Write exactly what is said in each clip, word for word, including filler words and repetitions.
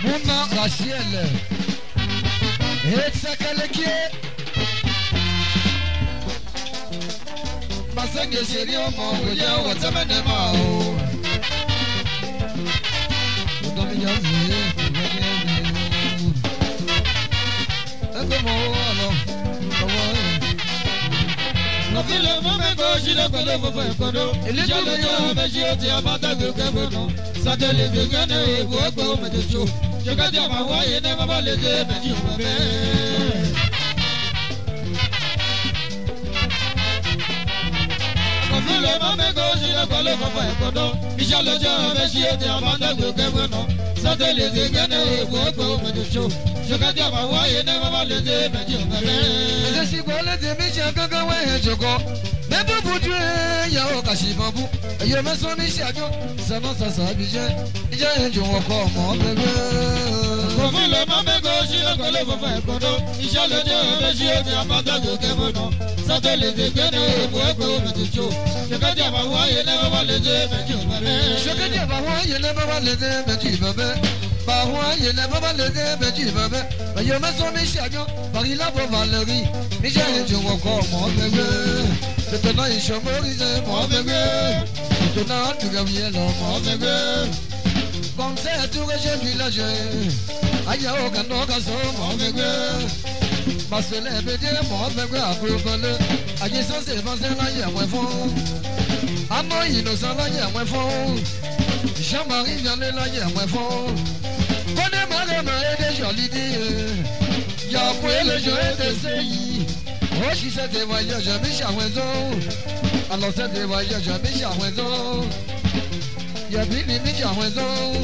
Mouna Rachel et Sakalekie Masenge chéri omo oya watamane mao Odomi yazi Ekomo alo No vile mame go jile kwele fofo ekodo Jale jo meji oti abata gukebono Satele gugane ebu ekwe medecho Jogadi amawaye ne mama leze meji umame Vile mame go jile kwele fofo ekodo Jale jo meji oti abata gukebono Satele gugane ebu ekwe medecho Jogadi amawaye ne mama leze meji umame Mese si kwele temi chakaka wehe joko Nebu butu ya okashi babu Ayo meso mi shajo Sano sasa bije Ija enjo wako mo bebe Kofile mame go shile kwele fofo ekodo Ishale je meji oti abata gukebono Satele gugane ebu ekwe medecho Jogadi amawaye ne mama leze meji umame Jogadi amawaye ne mama leze meji umame Bahwa yene baba lede beji bebe Ayo meso mi shajo Bari la bo Valérie Mi je enjo wako mo bebe Maintenant il chamorise mo bebe Maintenant tu gavies lo mo bebe Comme c'est tout que j'ai village Aya o kano kaso mo bebe Basele bede mo bebe Afrobale Aye so se vanse la ye wefon Amo innocent la ye wefon Jean-Marie Vianney la ye wefon Kone malema ede joli di Ya kwe le jo ede seyi Oh si c'était voyage mi chawendo Alors c'était voyage mi chawendo Ya bini mi chawendo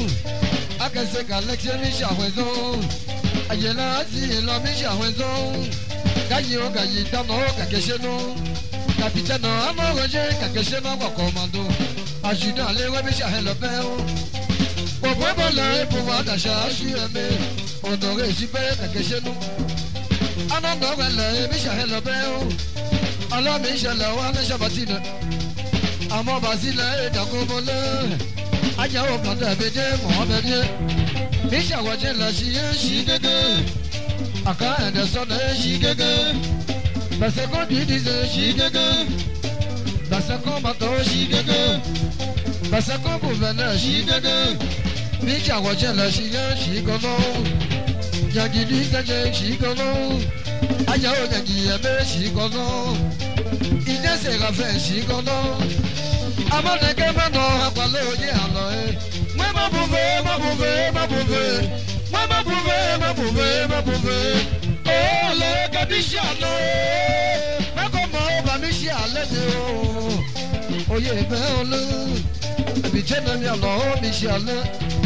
Akase kalexie mi chawendo Ayela asi lo mi chawendo Gayi o gayi tano kakesheno Capitaine amoroje kakesheno kwa komando Ajuda lewe mi chahelo peo Pour voler pouvoir d'achat, je suis aimé. On aurait super quelque chez nous. On aurait le Michel Lebel. Alors Michel Lewan, Jabatine. À mon basile et d'un combolé. Aïe, au plan de bédé, mon bébé. Michel Wadjen, la chie, chigege. Aka Anderson, chigege. Parce qu'on lui disait chigege. Parce qu'on m'attend chigege. Parce qu'on gouverneur chigege. Micha wajen la shiga shikono Yagi disaje shikono Aya o yagi eme shikono Ide se rafe shikono Amane kema no hakwalo ye alo e Mwe ma bouve, ma bouve, ma bouve Mwe ma bouve, ma bouve, ma bouve Oh le kabishano e Me komo ba mishi ale de o Oye be ole Bichena mi alo mishi ale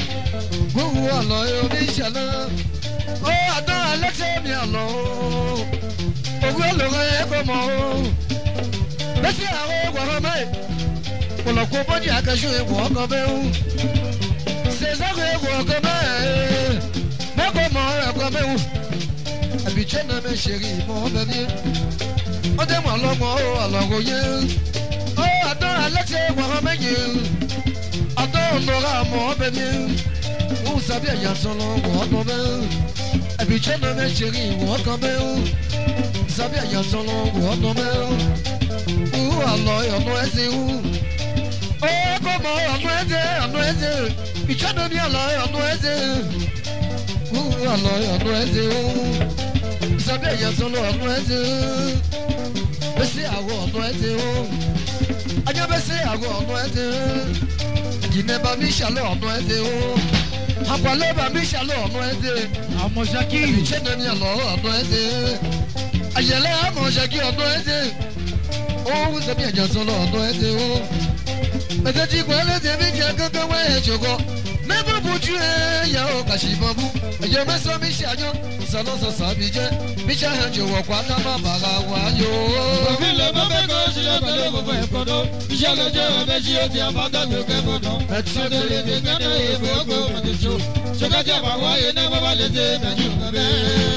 Who allow me shall Oh, I don't let me alone. Oh, well, come on. Let's see how I make. Well, I'll go on, I can show you walk away. Says I will walk away. Never more, I'll come out. I'll be trying to share more than you. Oh, them along, oh, along with you. Oh, I don't let you walk away. I don't know how more than you. Où savait y a son long walk away? Et puis tu ne me chérie walk away. Savait y a son long walk away. Où alors y a noisé où? Oh comment on noisé, on noisé. Puis tu ne viens là on noisé. Où alors y a noisé où? Savait y a son long noisé. Mais c'est à où noisé où? Aïe mais c'est à où noisé. Qui n'est pas Michel on noisé où? Apale ba mi shalo ọmọ ẹdẹ. Àmọ̀ ṣaki. Ìṣe náà ní àlọ́ ọmọ ẹdẹ. Àyẹ̀lẹ̀ àmọ̀ ṣaki ọmọ ẹdẹ. Ó sẹ́mi ẹ̀jẹ̀ sọ̀rọ̀ ọmọ ẹdẹ o. Mẹ̀tẹ́tì kọ́ ẹlẹ́dẹ̀ mi jẹ́ gángan wá ẹ̀ ṣòkò. Mẹ́bù bùjú ẹ̀ yà ó kàṣì bọ̀ bú. Ẹ̀jẹ̀ mẹ́sàn mi ṣàyọ̀. Sọ̀nà sọ̀sọ̀ mi jẹ́. Mi ṣàyẹ̀ jò wọ̀ kwata má bàrà wá yó. Òfin lè mọ́ bẹ́ẹ̀ kọ́ sílẹ̀ pẹ̀lú òfófó ẹ̀kọ́ náà. Iṣẹ́ lọ́jọ́ ọ̀bẹ ṣí ó ti àbádọ́gbò kẹ́kọ̀ọ́ náà. Ẹ̀túndínlẹ̀ ti gbẹ́dẹ̀ ìbò ògbó mọ̀tẹ́sọ. Ṣọ́kàtì àbáwáyé náà bàbá lè dé mẹ́jọ bẹ́ẹ̀.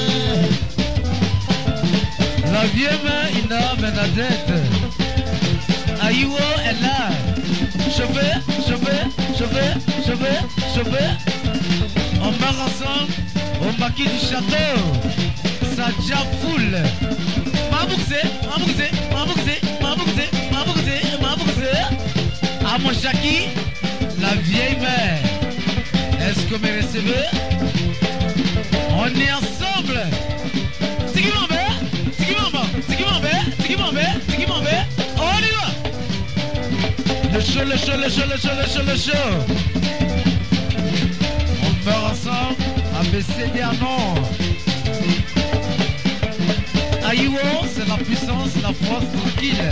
La vieille main ina Bernadette. Ayiwo est là. Chauffeur, chauffeur, chauffeur, chauffeur, chauffeur. On meurt ensemble au maquis du château. Ça déjà foule. Maboukse, Maboukse, Maboukse, Maboukse, Maboukse, Maboukse. À mon Jackie, la vieille mère. Est-ce que vous me recevez? On est ensemble. C'est qui m'en veut? C'est qui m'en veut? C'est qui m'en veut? C'est qui m'en veut? C'est qui m'en veut? On y va. Le show, le show, le show, le show, le show, le show. On meurt ensemble. A B C D à non. Aïwo, c'est la puissance, la force tranquille.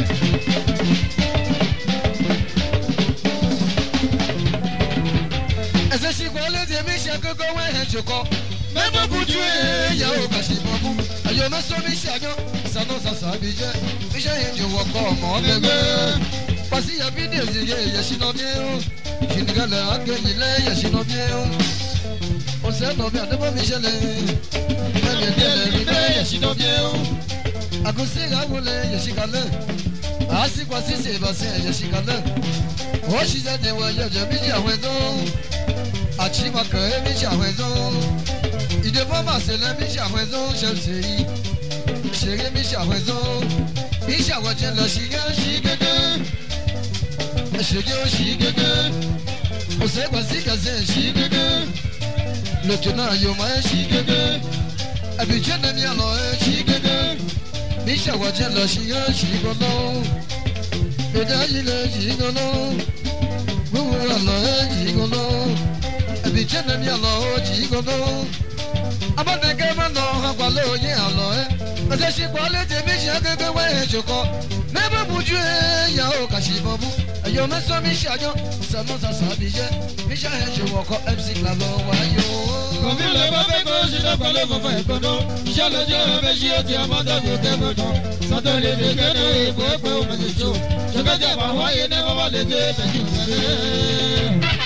Est-ce que je suis quoi le demi chaque go ouais je crois. Même pour tuer y'a au caché bambou. Aïe me somme chagnon, ça non ça s'habille. Mais j'ai un dieu encore mon bébé. Parce qu'il y a bien des yeux, y'a chino bien. Je ne gagne à que il est, y'a chino bien. On sait non bien de mon Michel. Mais bien bien y'a chino bien. A cause de la roule, y'a chicane. Ah c'est quoi si c'est passé, y'a chicane. Oh je suis allé voir y'a bien bien raison. Achima que Michel raison. Il devrait passer le Michel raison, je sais. Chérie Michel raison. Michel raison, le chien, chigane. Chérie, chigane. On sait pas si c'est chigane. Le tenant, y'a chigane. Habitué de bien, chigane. Michel raison, le chien, chigane. Et d'ailleurs, il est chigane. Vous, alors, chigane. Habitué de bien, chigane. Abandonne que maintenant, on va le y aller. Parce que je suis pas le début, j'ai un peu ouais, je crois. Même pour Dieu, y'a au caché bambou. Ayo me somme chagnon, ça non ça s'habille. Mais j'ai je vois encore M C Clavo, ayo. Comme il est pas fait que je n'ai pas le mauvais écono. J'ai le Dieu, mais j'ai dit à ma dame de Témeton. Ça te les dégaine et pour peu au magico. Je vais dire, ma voix, il n'est pas les deux, mais je vais.